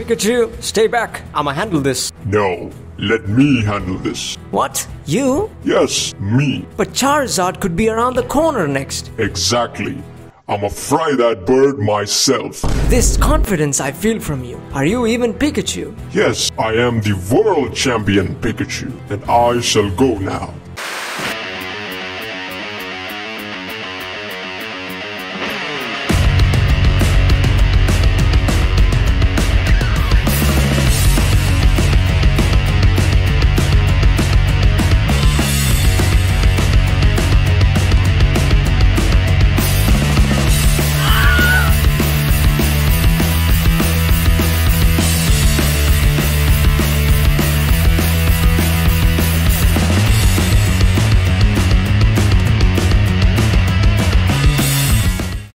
Pikachu, stay back. I'ma handle this. No, let me handle this. What? You? Yes, me. But Charizard could be around the corner next. Exactly. I'ma fry that bird myself. This confidence I feel from you. Are you even Pikachu? Yes, I am the world champion Pikachu, and I shall go now.